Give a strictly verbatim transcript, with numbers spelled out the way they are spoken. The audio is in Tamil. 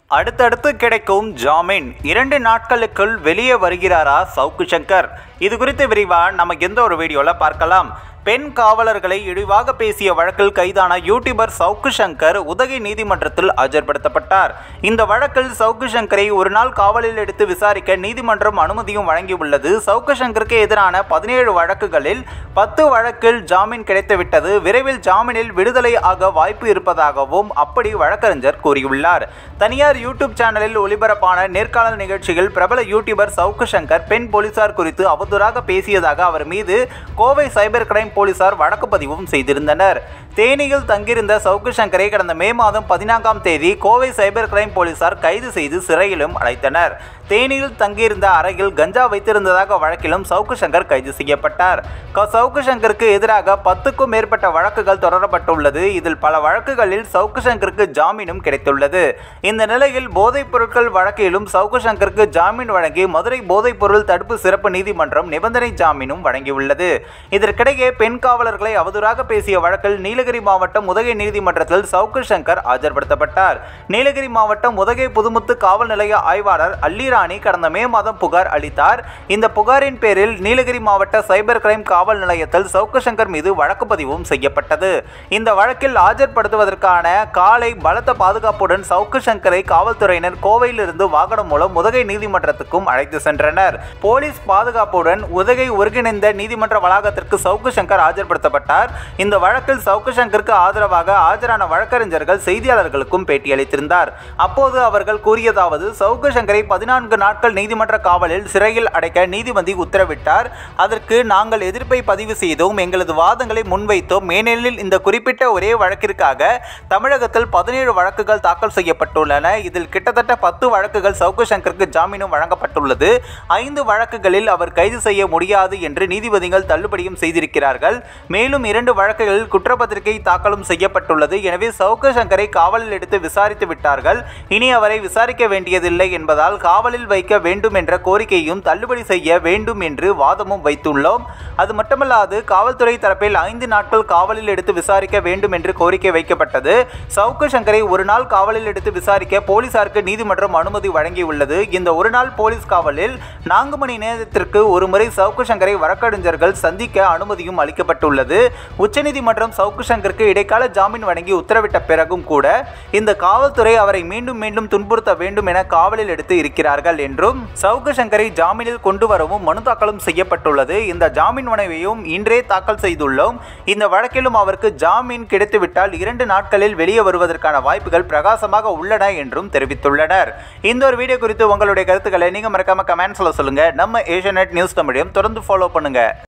அடுத்தடுத்து கிடைக்கும் ஜாமீன். இரண்டு நாட்களுக்குள் வெளியே வருகிறாரா சவுக்கு சங்கர்? இது குறித்து விரிவாக நம்ம எந்த ஒரு வீடியோவில் பார்க்கலாம். பெண் காவலர்களை இழிவாக பேசிய வழக்கில் கைதான யூடியூபர் சவுக்கு சங்கர் உதகை நீதிமன்றத்தில் ஆஜர்படுத்தப்பட்டார். இந்த வழக்கில் சவுக்கு சங்கரை ஒரு நாள் காவலில் எடுத்து விசாரிக்க நீதிமன்றம் அனுமதியும் வழங்கியுள்ளது. சவுக்கு சங்கருக்கு எதிரான பதினேழு வழக்குகளில் பத்து வழக்கில் ஜாமீன் கிடைத்துவிட்டது. விரைவில் ஜாமீனில் விடுதலை ஆக வாய்ப்பு இருப்பதாகவும் அப்படி வழக்கறிஞர் கூறியுள்ளார். தனியார் யூடியூப் சேனலில் ஒளிபரப்பான நேர்காணல் நிகழ்ச்சியில் பிரபல யூடியூபர் சவுக்கு சங்கர் பெண் போலீசார் குறித்து அவதூறாக பேசியதாக அவர் மீது கோவை சைபர் கிரைம் போலீசார் வழக்கு பதிவும் செய்திருந்தனர். தேனியில் தங்கியிருந்த சவுக்கு சங்கரை கடந்த மே மாதம் பதினான்காம் தேதி கோவை சைபர் கிரைம் போலீசார் கைது செய்து சிறையிலும் அடைத்தனர். தேனியில் தங்கியிருந்த அறையில் கஞ்சா வைத்திருந்ததாக வழக்கிலும் சவுக்கு சங்கர் கைது செய்யப்பட்டார். சவுக்கு சங்கருக்கு எதிராக பத்துக்கும் மேற்பட்ட வழக்குகள் தொடரப்பட்டுள்ளது. இதில் பல வழக்குகளில் சவுக்கு சங்கருக்கு ஜாமீனும் கிடைத்துள்ளது. இந்த நிலையில் போதைப் பொருட்கள் வழக்கிலும் சவுக்கு சங்கருக்கு ஜாமீன் வழங்கி மதுரை போதைப் பொருள் தடுப்பு சிறப்பு நீதிமன்றம் நிபந்தனை ஜாமீனும் வழங்கியுள்ளது. இதற்கிடையே பெண் காவலர்களை அவதூறாக பேசிய வழக்கில் நீலகிரி மாவட்டம் உதகை நீதிமன்றத்தில் சவுக்கு சங்கர் ஆஜர்படுத்தப்பட்டார். நீலகிரி மாவட்டம் உதகை புதுமுத்து காவல் நிலைய ஆய்வாளர் அல்லிராணி கடந்த மே மாதம் புகார் அளித்தார். இந்த புகாரின் பேரில் நீலகிரி மாவட்ட சைபர் கிரைம் காவல் நிலையத்தில் சவுக்கு சங்கர் மீது வழக்கு பதிவும் செய்யப்பட்டது. இந்த வழக்கில் ஆஜர்படுத்துவதற்கான காலை பலத்த பாதுகாப்புடன் சவுக்கு சங்கரை காவல்துறையினர் கோவையிலிருந்து வாகனம் மூலம் உதகை நீதிமன்றத்துக்கும் அழைத்து சென்றனர். போலீஸ் பாதுகாப்புடன் உதகை ஒருங்கிணைந்த நீதிமன்ற வளாகத்திற்கு சவுக்கு சங்கர் ஆஜர்படுத்தப்பட்டார். இந்த வழக்கில் சவுக்கு சங்கருக்கு ஆதரவாக ஆஜரான வழக்கறிஞர்கள் செய்தியாளர்களுக்கும் பேட்டியளித்திருந்தார். அப்போது அவர்கள் கூறியதாவது: சவுக்கு சங்கரை பதினான்கு நாட்கள் நீதிமன்ற காவலில் சிறையில் அடைக்க நீதிபதி உத்தரவிட்டார். அதற்கு நாங்கள் எதிர்ப்பை பதிவு செய்தோம், எங்களது வாதங்களை முன்வைத்தோம். ஏனெனில் இந்த குறிப்பிட்ட ஒரே வழக்கிற்காக தமிழகத்தில் பதினேழு வழக்குகள் தாக்கல் செய்யப்பட்டுள்ளன. இதில் கிட்டத்தட்ட பத்து வழக்குகள் சவுக்கு சங்கருக்கு ஜாமீனும் வழங்கப்பட்டுள்ளது. ஐந்து வழக்குகளில் அவர் கைது செய்ய முடியாது என்று நீதிபதிகள் தள்ளுபடியும் செய்திருக்கிறார்கள். மேலும் இரண்டு வழக்குகளில் குற்றப்பத்திரிகை தாக்கலும் செய்யப்பட்டுள்ளது. எனவே சவுக்கு சங்கரை காவலில் எடுத்து விசாரித்து விட்டார்கள். இனி அவரை விசாரிக்க வேண்டியதில்லை என்பதால் காவலில் வைக்க வேண்டும் என்ற கோரிக்கையும் தள்ளுபடி செய்ய வேண்டும் என்று வாதமும் வைத்துள்ளோம். அது மட்டுமல்லாது காவல்துறை தரப்பில் ஐந்து நாட்கள் காவலில் எடுத்து விசாரிக்க வேண்டும் என்று கோரிக்கை வைக்கப்பட்டது. சவுக்கு சங்கரை ஒரு நாள் காவலில் எடுத்து விசாரிக்க போலீசாருக்கு நீதிமன்றம் அனுமதி வழங்கியுள்ளது. இந்த ஒரு நாள் போலீஸ் காவலில் நான்கு மணி நேரத்திற்கு ஒரு முறை சவுக்கு சங்கரை வழக்கறிஞர்கள் சந்திக்க அனுமதியும் அளிக்கப்பட்டுள்ளது. உச்சநீதிமன்றம் சவுக்கு சங்கருக்கு இடைக்கால ஜாமீன் வழங்கி உத்தரவிட்ட பிறகும் கூட இந்த காவல்துறை அவரை மீண்டும் மீண்டும் துன்புறுத்த வேண்டும் என காவலில் எடுத்து இருக்கிறார்கள் என்றும் சவுக்கு சங்கரை ஜாமீனில் கொண்டு வரவும் மனு தாக்கலும் செய்யப்பட்டுள்ளது. இந்த ஜாமீன் மனுவையும் இன்றே தாக்கல் செய்துள்ளோம். இந்த வழக்கிலும் அவருக்கு ஜாமீன் கிடைத்துவிட்டால் இரண்டு நாட்களில் வெளியே வருவதற்கான வாய்ப்புகள் பிரகாசமாக உள்ளன என்றும் தெரிவித்துள்ளனர். இந்த ஒரு வீடியோ குறித்து உங்களுடைய கருத்துக்களை நீங்க மறக்காம கமெண்ட்ஸ்ல சொல்லுங்க. நம்ம ஏஷியா நெட் நியூஸ் தமிழையும் தொடர்ந்து ஃபாலோ பண்ணுங்க.